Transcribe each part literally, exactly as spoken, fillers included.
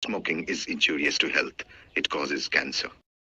Smoking is injurious to health. It causes cancer.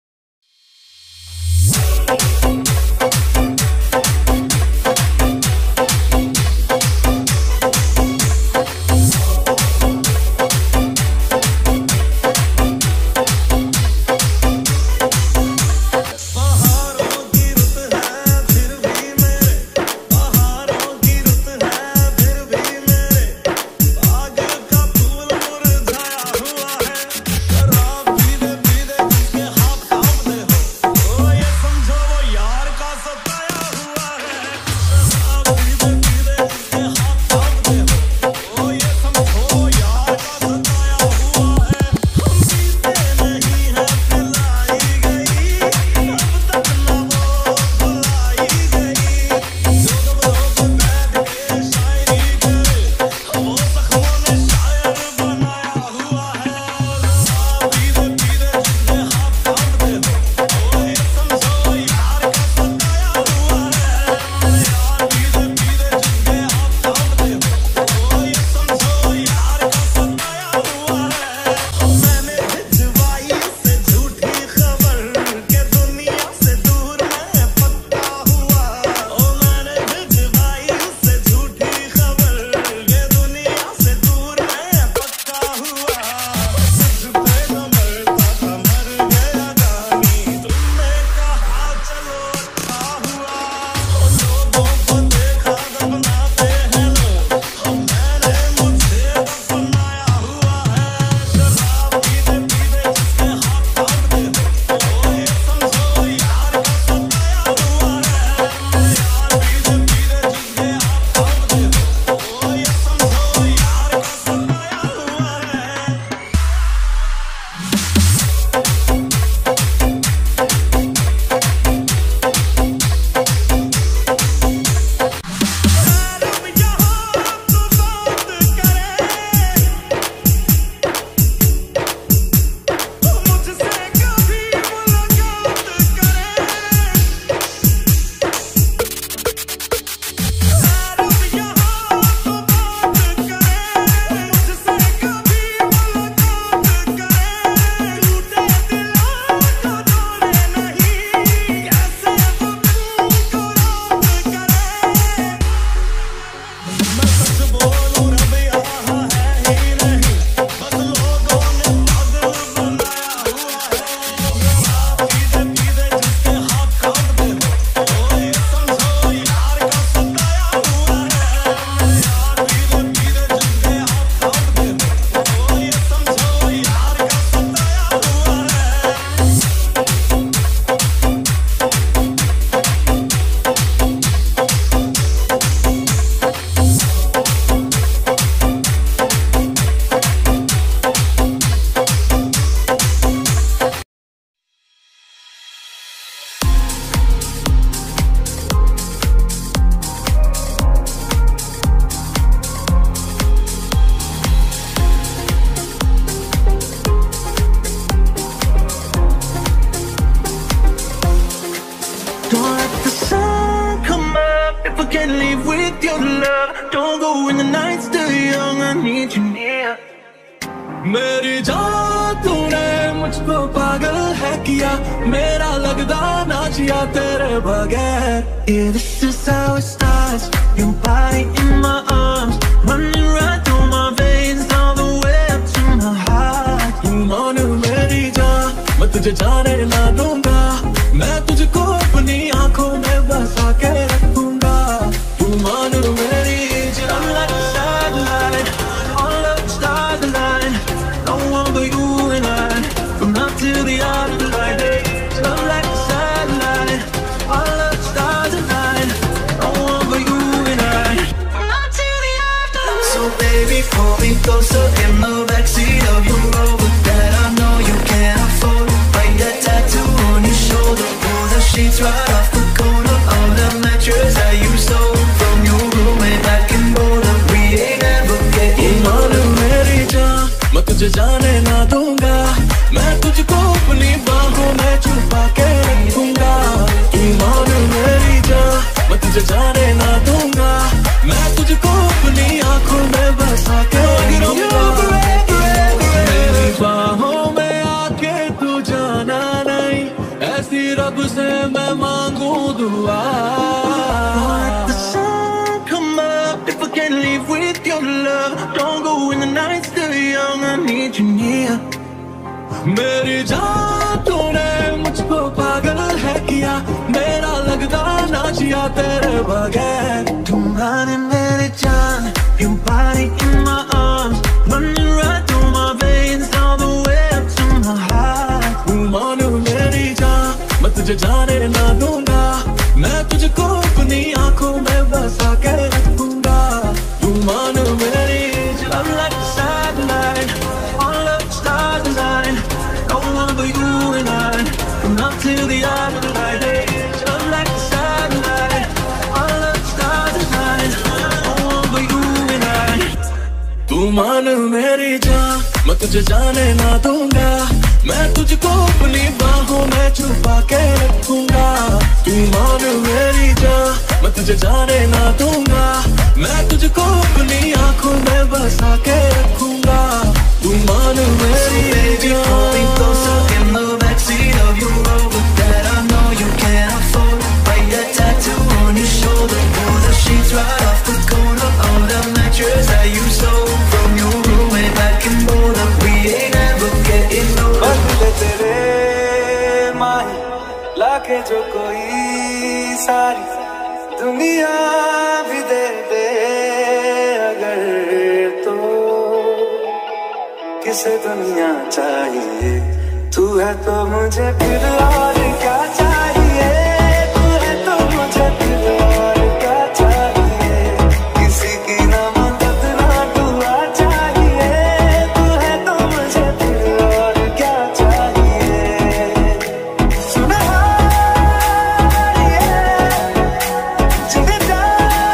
मेरी जान तूने मुझको पागल है किया, मेरा लगदा नाचिया तेरे बगैर. Yeah, this is how it starts. Your body in my arms, running right through my veins, all the way up to my heart. तू मान मेरी जान, मैं तुझे जाने ना दूंगा, मैं तुझको अपनी आंखों में बसा के रखूंगा. तू मान मेरी जान. I'm like a satellite, all of the stars align. No one but you and I, from now till the afterlife. I'm like a satellite, all of the stars align. No one but you and I, from now till the afterlife. So baby, pull me closer in the backseat of your Rover that I know you can't afford. Bring that tattoo on your shoulder, pull the sheets right off the corner of the mattress that you stole from your roommate back in Boulder. We ain't ever getting older. मेरी जान, मैं तुझे जाने ना दूंगा, मैं तुझको अपनी बाहों में छुपा के रखूंगा. ईमान मेरी जान, मैं तुझे जाने ना दूंगा, मैं तुझको अपनी आंखों में बसा के रखूंगा. मेरी need you near. मेरी जान तूने मुझको पागल है किया, मेरा लगता ना जिया तेरे बगैर. तुम्हारे मेरे जान, your body in my arms, running right through my veins, all the way up to my heart. तू मान मेरी जान, मैं तुझे जाने ना दूंगा, मैं तुझको अपनी आंखों में बसा के रखूंगा. तू मान मेरी जान. I'm like the satellite, all of the stars align. No one but you and I, from now till the end of the night. I'm like the satellite, all of the stars align. No one but you and I. तू मान मेरी जान, मैं तुझे जाने ना दूंगा, मैं तुझको अपनी बाहों में छुपा के रखूंगा. तू मान मेरी जान, मैं तुझे जाने ना दूंगा, मैं तुझको अपनी आंखों में बसा के रखूंगा. तू मान मेरी जान. Falling closer in the backseat of your Rover that I know you can't afford. Write that tattoo on your shoulder, pull the sheets right off the corner of the mattress that you stole from your roommate back in Boulder. We ain't ever getting older. बदले तेरे माही लाके जो कोई सारी दुनिया भी दे दे अगर, तो किसे दुनिया चाहिए. तू है तो मुझे फिर और क्या चाहिए. तू है तो मुझे फिर और क्या चाहिए. किसी की ना मदद ना दुआ चाहिए. तू है तो मुझे फिर और क्या चाहिए. सुनहारिए जिंदगानिए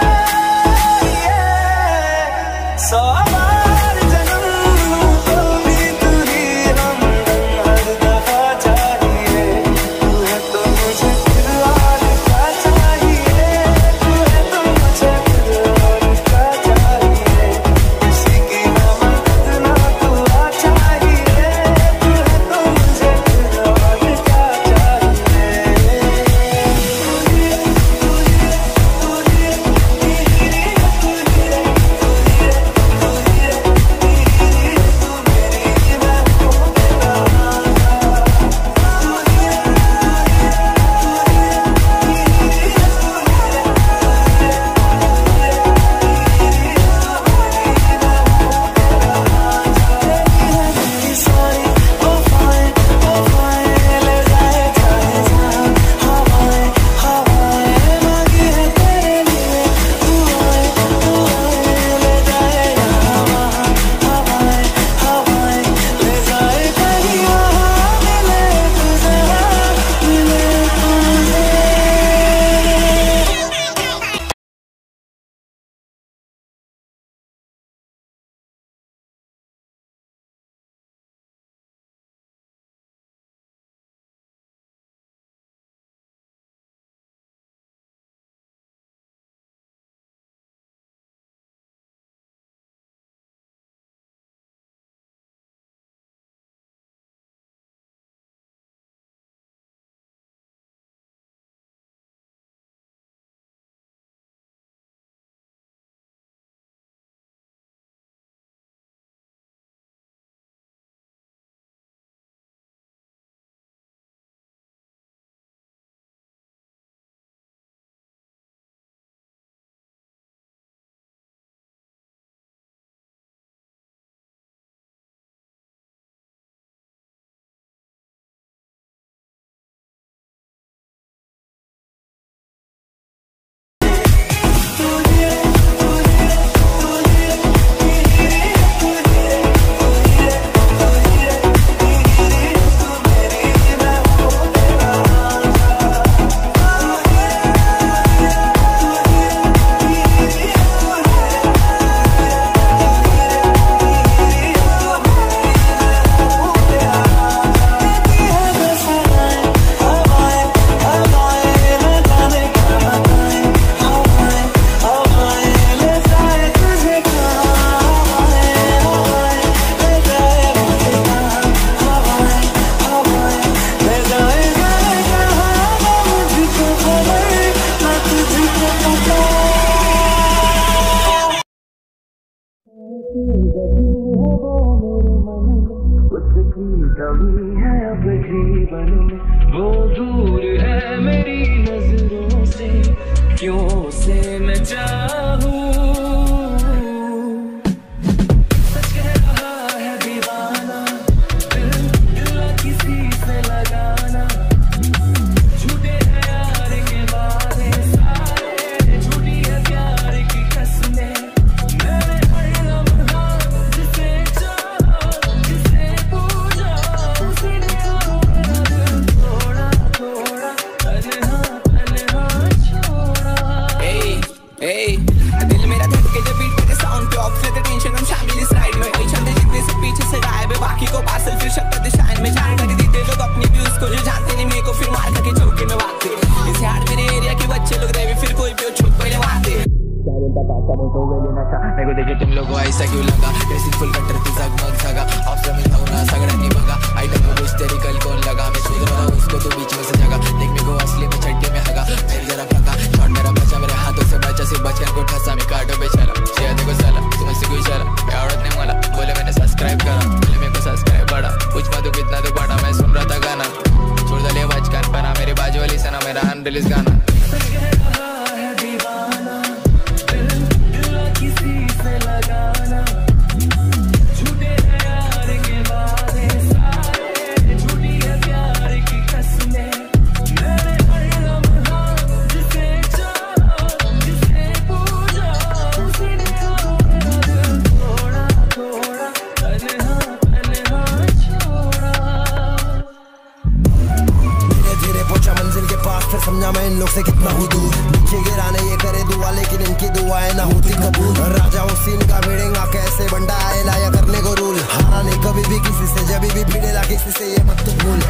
सौ बार जन्म लूं तो भी तू ही हमदम हर दफा चाहिए. तू है तो कमी है अब जीवन में, वो दूर है मेरी नजरों से, क्यों उसे मैं चाहूं। सच कह रहा है दीवाना, दिल दिल किसी से लगाना, झूठे हैं यार के वादे सारे, झूठी है प्यार की कसमें। मैंने हर लम्हा जिसे चाहा, जिसे पूजा, उसी ने मेरा दिल थोड़ा थोड़ा तन्हा तन्हा छोड़ा। Hey, hey, दिल मेरा धड़के जब बीट मेरे साउंड पे ऑफ लेते टेंशन हम शामिल इस राइड में। वही चंदे जितने से पीछे से गायब है, बाकी को पार्सल फिर शब्द दिशाएं में जान कर देते लोग अपनी व्यूज को, जो जानते नहीं मेरे को फिर मार खा के चौके में वाकते। इस यार मेरे एरिया के बच्चे लोग देवी फिर कोई भी छुप पहले वाते। क्या बोलता पाता बोल तो वेले नशा, मेरे को देखे तुम लोगों ऐसा क्यों लगा, ड्रेसिंग फुल कटर तू जगमग सगा, ऑप्शन में था ना सगड़नी भगा, आइटम को कुछ तेरी कल कौन लगा, मैं सोच रहा हूं उसको तो बीच में से जगह, देख मेरे को असली में छड्डे में हगा, फिर जरा फका शॉट मेरा बचा मेरे हाथों से बचा, सिर्फ बचन को ठसा मैं काटो बेचारा, शेयर देखो साला तुमसे कोई चला, आवड़त नहीं मला, बोले मैंने सब्सक्राइब करा, बोले मेरे को सब्सक्राइब बड़ा, कुछ मत तू कितना तो बड़ा, मैं सुन रहा था गाना, छोड़ दे बचकान पना, मेरी बाजू वाली सना मेरा अनरिलीज गाना। किसी से लगाना, झूठे हैं यार के वादे सारे, झूठी है प्यार की कसमें। मैंने हर लम्हा जिसे चाहा, जिसे पूजा, उसी ने मेरा दिल थोड़ा थोड़ा तन्हा तन्हा छोड़ा। धीरे धीरे पहुंचा मंजिल के पास, फिर समझा मैं इन लोग से कितना हूँ दूर, नीचे गिराने ये करे दुआ लेकिन इनकी दुआएं ना होती कबूल। राजा हुसैन का भिड़ेगा कैसे बंडा आए लाया करने को रूल, हारा नहीं कभी भी किसी से, जब भी भिड़ेला किसी से ये मत तू भूल।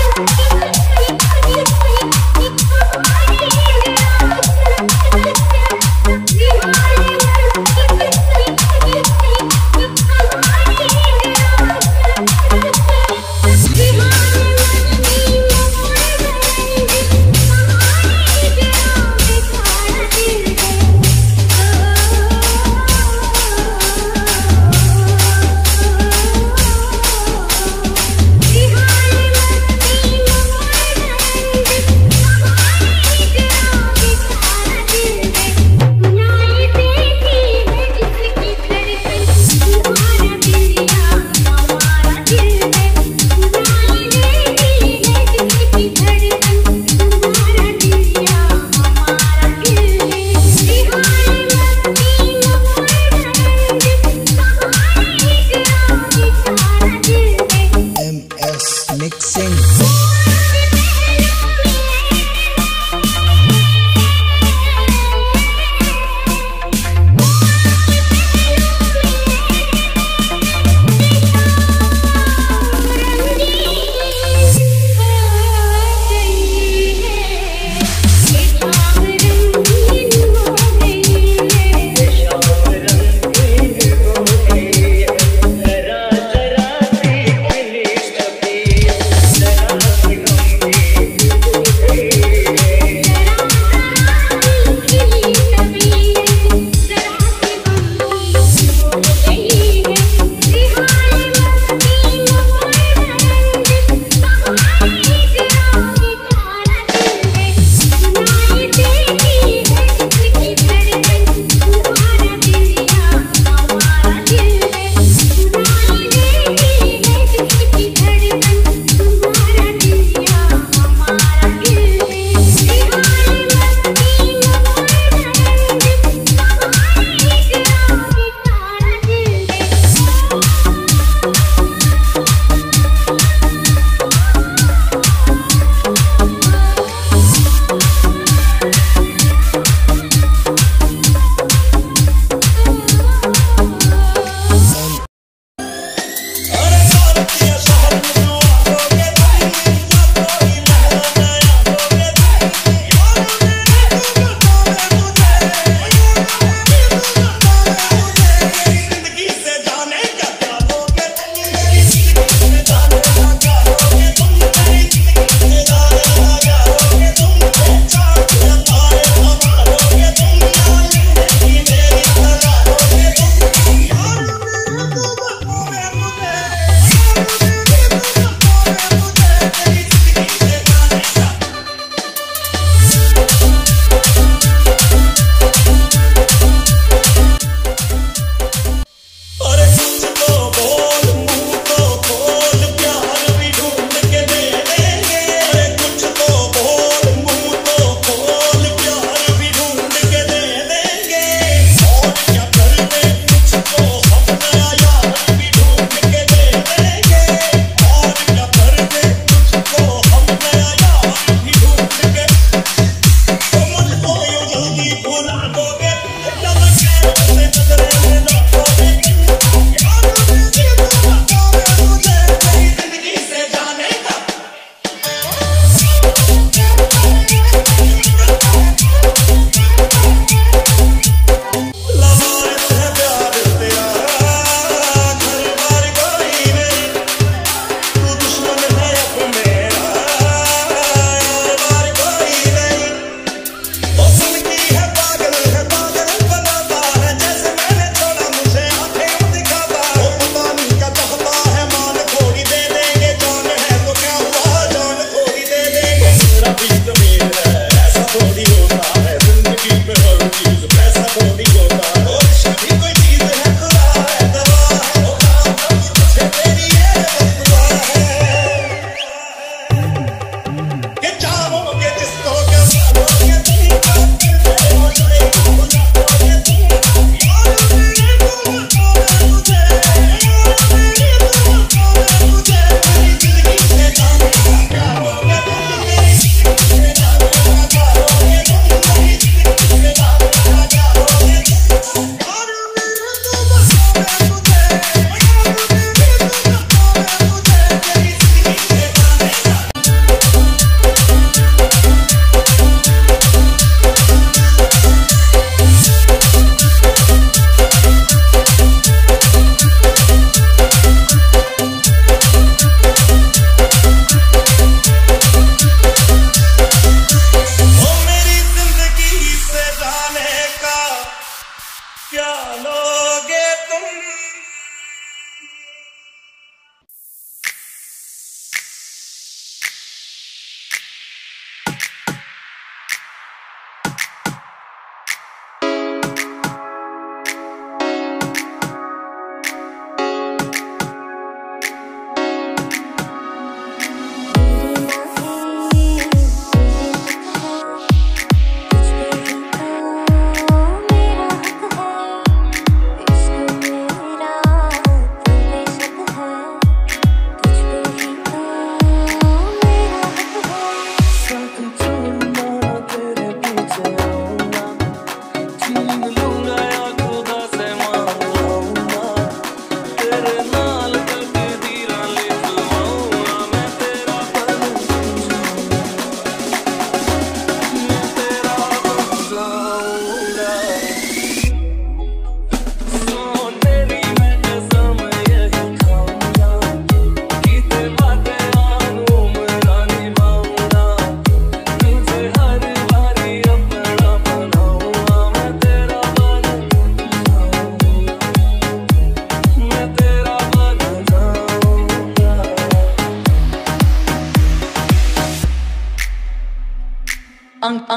Yeah.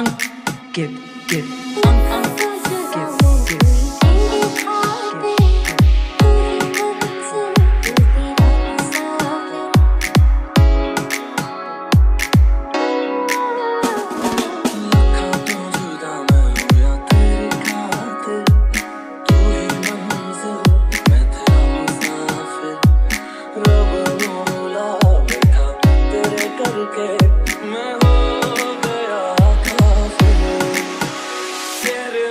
Give, give. मैं हो गया काफिर तेरे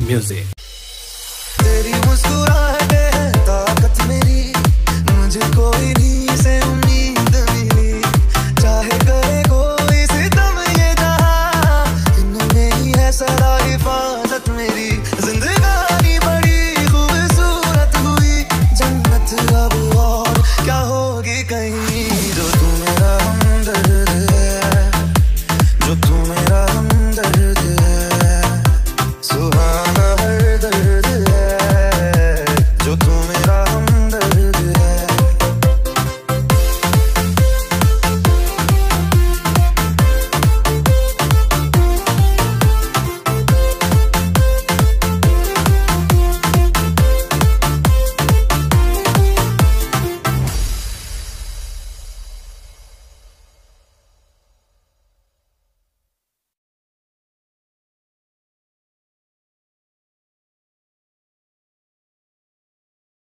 म्यूजिक। तेरी मुस्कुराहटें हैं ताकत मेरी, मुझे कोई नहीं से उम्मीद मिली, चाहे करे कोई सितम ये जहां, इनमें ही है सदा हिफाजत मेरी। जिंदगानी बड़ी खूबसूरत हुई, जन्नत अब और क्या होगी कहीं। जो तू मेरा हमदर्द है, जो तू मेरा हमदर्द है, सुहाना हर दर्द है, जो तू मेरा हमदर्द है।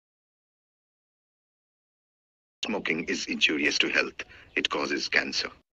Smoking is injurious to health. It causes cancer.